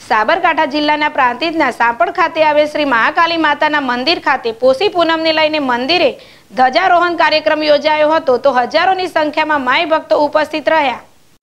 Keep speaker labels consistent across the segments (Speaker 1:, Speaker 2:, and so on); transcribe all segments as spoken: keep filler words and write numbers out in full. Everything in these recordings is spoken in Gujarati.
Speaker 1: સાબરકાંઠા જિલ્લાના પ્રાંતિજના સાંપડ ખાતે આવેલ શ્રી મહાકાલી માતાના મંદિર ખાતે પોષી પૂનમને લઈને મંદિરે ધ્વજારોહણ કાર્યક્રમ યોજાયો હતો તો હજારોની સંખ્યામાં માઈ ભક્તો ઉપસ્થિત રહ્યા।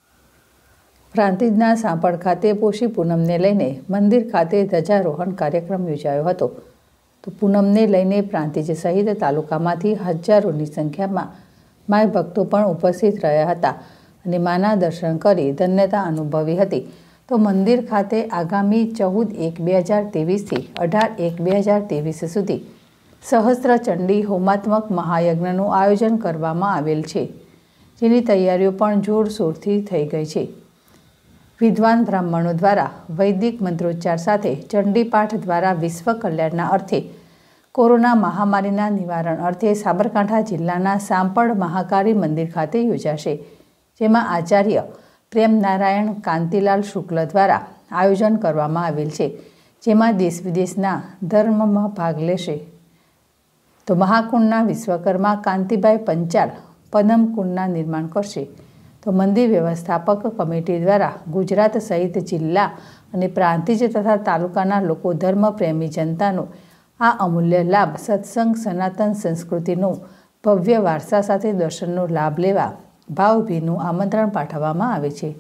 Speaker 2: પ્રાંતિજના સાંપડ ખાતે પોષી પૂનમને લઈને મંદિર ખાતે ધ્વજારોહણ કાર્યક્રમ યોજાયો હતો તો પૂનમને લઈને પ્રાંતિજ સહિત તાલુકામાંથી હજારોની સંખ્યામાં માઈ ભક્તો પણ ઉપસ્થિત રહ્યા હતા અને માના દર્શન કરી ધન્યતા અનુભવી હતી। તો મંદિર ખાતે આગામી ચૌદ એક બે હજાર ત્રેવીસથી અઢાર એક બે હજાર ત્રેવીસ સુધી સહસ્ત્ર ચંડી હોમાત્મક મહાયજ્ઞનું આયોજન કરવામાં આવેલ છે, જેની તૈયારીઓ પણ જોરશોરથી થઈ ગઈ છે। વિદ્વાન બ્રાહ્મણો દ્વારા વૈદિક મંત્રોચ્ચાર સાથે ચંડીપાઠ દ્વારા વિશ્વ કલ્યાણના અર્થે કોરોના મહામારીના નિવારણ અર્થે સાબરકાંઠા જિલ્લાના સાંપડ મહાકાળી મંદિર ખાતે યોજાશે, જેમાં આચાર્ય પ્રેમ નારાયણ કાંતિલાલ શુક્લ દ્વારા આયોજન કરવામાં આવેલ છે, જેમાં દેશ વિદેશના ધર્મમાં ભાગ લેશે। તો મહાકુંડના વિશ્વકર્મા કાંતિભાઈ પંચાલ પદમ કુંડના નિર્માણ કરશે। તો મંદિર વ્યવસ્થાપક કમિટી દ્વારા ગુજરાત સહિત જિલ્લા અને પ્રાંતિજ તથા તાલુકાના લોકો ધર્મપ્રેમી જનતાનો આ અમૂલ્ય લાભ સત્સંગ સનાતન સંસ્કૃતિનો ભવ્ય વારસા સાથે દર્શનનો લાભ લેવા ભાવભીનું આમંત્રણ પાઠવવામાં આવે છે।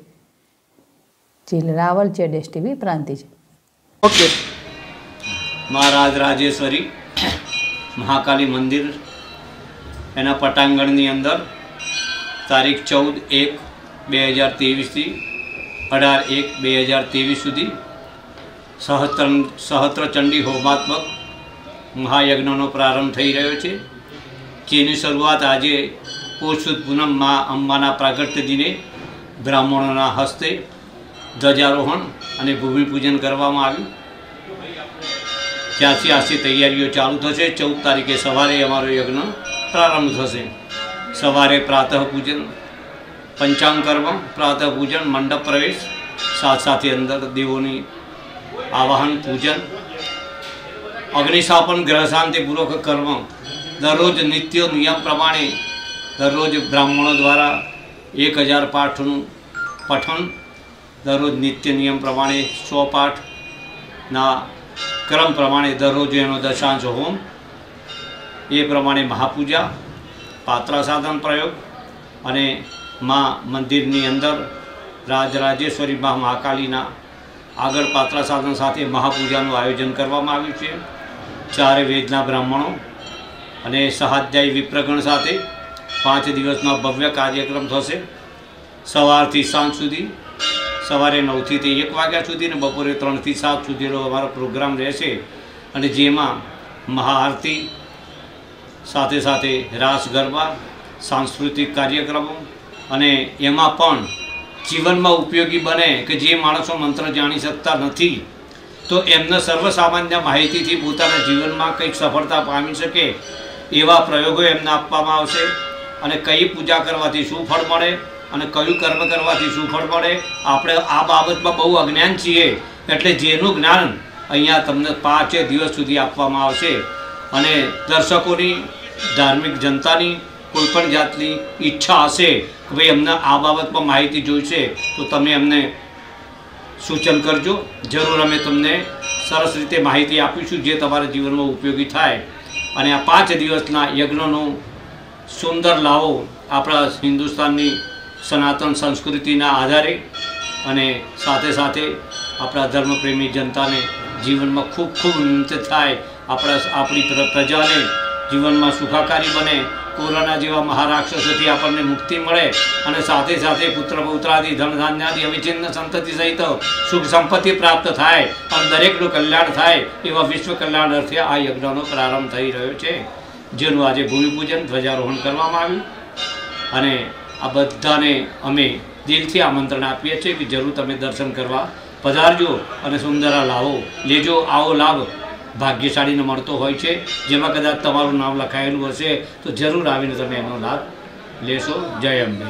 Speaker 2: જીલ રાવલ, જેડેશ ટીવી, પ્રાંતિજ।
Speaker 3: ઓકે, મહારાજ રાજેશ્વરી મહાકાલી મંદિર એના પટાંગણની અંદર તારીખ ચૌદ એક બે હજાર ત્રેવીસથી અઢાર એક બે હજાર ત્રેવીસ સુધી સહસ્ત્ર સહસ્ત્ર ચંડી હોમાત્મક મહાયજ્ઞનો પ્રારંભ થઈ રહ્યો છે, જેની શરૂઆત આજે પોષ સુદ પૂનમ મા અંબાના પ્રાગટ્ય દિને બ્રાહ્મણોના હસ્તે ધ્વજારોહણ અને ભૂમિપૂજન કરવામાં આવ્યું। ત્યાંથી આથી તૈયારીઓ ચાલુ થશે। ચૌદ તારીખે સવારે અમારો યજ્ઞ પ્રારંભ થશે। સવારે પ્રાતઃ પૂજન, પંચાંગ કર્મ, પ્રાતઃ પૂજન, મંડપ પ્રવેશ, સાથ સાથે અંદર દેવોની આવાહન પૂજન, અગ્નિશાપન, ગ્રહ શાંતિપૂર્વક કર્મ દરરોજ નિત્ય નિયમ પ્રમાણે દરરોજ બ્રાહ્મણો દ્વારા એક હજાર પાઠનું પઠન, દરરોજ નિત્ય નિયમ પ્રમાણે સો પાઠના ક્રમ પ્રમાણે દરરોજ એનો દશાંશ હોમ, એ પ્રમાણે મહાપૂજા, પાત્રા સાધન પ્રયોગ અને મા મંદિરની અંદર રાજરાજેશ્વરી મા મહાકાલીના આગળ પાત્રા સાધન સાથે મહાપૂજાનું આયોજન કરવામાં આવ્યું છે। ચારે વેદના બ્રાહ્મણો અને સહાધ્યાયી વિપ્રગણ સાથે પાંચ દિવસનો ભવ્ય કાર્યક્રમ થશે। સવારથી સાંજ સુધી, સવારે નવથી તે એક વાગ્યા સુધી ને બપોરે ત્રણથી સાત સુધીનો અમારો પ્રોગ્રામ રહેશે અને જેમાં મહાઆરતી સાથે સાથે રાસ ગરબા, સાંસ્કૃતિક કાર્યક્રમો અને એમાં પણ જીવનમાં ઉપયોગી બને કે જે માણસો મંત્ર જાણી શકતા નથી તો એમને સર્વસામાન્ય માહિતીથી પોતાના જીવનમાં કંઈક સફળતા પામી શકે એવા પ્રયોગો એમને આપવામાં આવશે। અને કઈ પૂજા કરવાથી શું ફળ મળે અને કયું કર્મ કરવાથી શું ફળ મળે, આપણે આ બાબતમાં બહુ અજ્ઞાન છીએ, એટલે જેનું જ્ઞાન અહીંયા તમને પાંચે દિવસ સુધી આપવામાં આવશે। અને દર્શકોની, ધાર્મિક જનતાની કોઈપણ જાતની ઈચ્છા હશે કે ભાઈ અમને આ બાબતમાં માહિતી જોઈશે તો તમે અમને સૂચન કરજો, જરૂર અમે તમને સરસ રીતે માહિતી આપીશું જે તમારા જીવનમાં ઉપયોગી થાય। અને આ પાંચ દિવસના યજ્ઞનો સુંદર લાવો આપણા હિન્દુસ્તાનની સનાતન સંસ્કૃતિના આધારે અને સાથે સાથે આપણા ધર્મપ્રેમી જનતાને જીવનમાં ખૂબ ખૂબ ઉન્નતિ થાય, આપણા આપણી પ્રજાને જીવનમાં સુખાકારી બને, કોરોના જેવા મહારાક્ષસોથી આપણને મુક્તિ મળે અને સાથે સાથે પુત્ર પૌત્રાદિ ધન ધાન્યાદિ અવિચ્છિન્ન સંતતિ સહિત સુખ સંપત્તિ પ્રાપ્ત થાય અને દરેકનું કલ્યાણ થાય એવા વિશ્વ કલ્યાણ અર્થે આ યજ્ઞનો પ્રારંભ થઈ રહ્યો છે, જેનું આજે ભૂમિપૂજન ધ્વજારોહણ કરવામાં આવ્યું। અને આ બધાને અમે દિલથી આમંત્રણ આપીએ છીએ કે જરૂર તમે દર્શન કરવા પધારજો અને સુંદર લાવો લેજો। આવો લાભ ભાગ્યશાળીને મળતો હોય છે, જેમાં કદાચ તમારું નામ લખાયેલું હશે તો જરૂર આવીને તમે એનો લાભ લેશો। જય Ambe.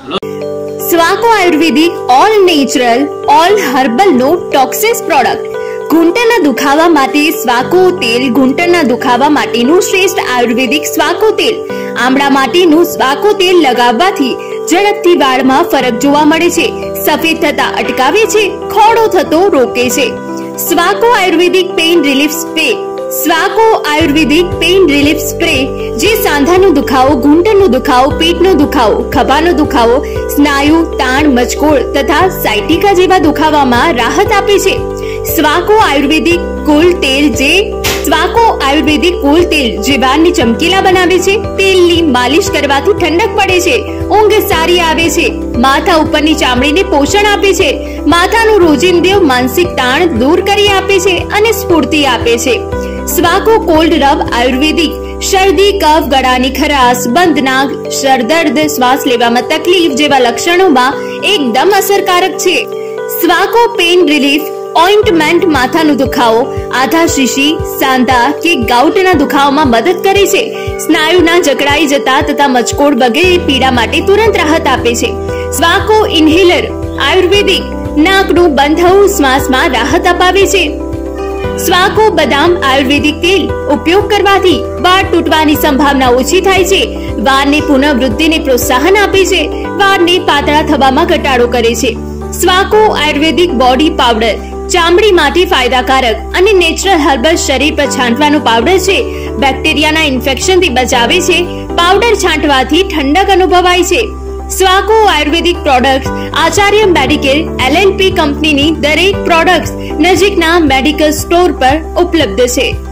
Speaker 4: Swaco Ayurvedic all natural all herbal no toxics product ઘૂંટણના દુખાવા માટે સ્વાકો તેલ, ઘૂંટણના દુખાવા માટેનું શ્રેષ્ઠ આયુર્વેદિક સ્વાકો તેલ, આમળા માટેનું સ્વાકો તેલ લગાવવાથી ઝડપથી વાળમાં ફરક જોવા મળે છે, સફેદ થતા અટકાવે છે, ખોડો થતો રોકે છે. સ્વાકો Ayurvedic pain relief spray. Swaco Ayurvedic pain relief spray જે સાંધાનો દુખાવો, ઘૂંટણનો દુખાવો, પેટનો દુખાવો, ખભાનો દુખાવો, સ્નાયુ તાણ, મચકોડ તથા સાયટિકા જેવા દુખાવામાં રાહત આપે છે. સ્વાકો આયુર્વેદિક કુલ તેલ જે સ્વાકો આયુર્વેદિક કુલ તેલ જે વાળને ચમકીલા બનાવે છે. તેલની માલિશ કરવાથી ઠંડક પડે છે, ઊંઘ સારી આવે છે, માથા ઉપરની ચામડીને પોષણ આપે છે, માથાનું રોજિંદુ માનસિક તાણ દૂર કરી આપે છે અને સ્ફૂર્તિ આપે છે. સ્વાકો કોલ્ડ રબ આયુર્વેદિક શરદી, કફ, ગળાની ખરાશ, બંધ નાક, સરદર્દ, શ્વાસ લેવામાં તકલીફ જેવા લક્ષણોમાં એકદમ અસરકારક છે. સ્વાકો પેઇન રિલીફ ઓઇન્ટમેન્ટ માથાનો દુખાવો, આધા શીશી, સાંધા કે ગાઉટના દુખાવામાં મદદ કરે છે. સ્નાયુના જકડાઈ જતા તથા મચકોડ વગેરે પીડા માટે તુરંત રાહત આપે છે. સ્વાકો ઇન્હેલર આયુર્વેદિક નાકનું બંધ થવું શ્વાસમાં રાહત અપાવે છે. સ્વાકો બદામ આયુર્વેદિક તેલ ઉપયોગ કરવાથી વાળ તૂટવાની સંભાવના ઓછી થાય છે, વાળની પુનઃવૃદ્ધિને પ્રોત્સાહન આપે છે, વાળને પાતળા થવામાં ઘટાડો કરે છે. સ્વાકો આયુર્વેદિક બોડી પાવડર ચામડી માટે ફાયદાકારક અને નેચરલ હર્બલ શરીર પર છાંટવાનો પાવડર છે. બેક્ટેરિયાના ઇન્ફેક્શનથી બચાવે છે. પાવડર છાંટવાથી ઠંડક અનુભવાય છે. સ્વાકો ayurvedic products Acharya Medicare L L P કંપનીની દરેક પ્રોડક્ટ્સ નજીકના મેડિકલ સ્ટોર પર ઉપલબ્ધ છે.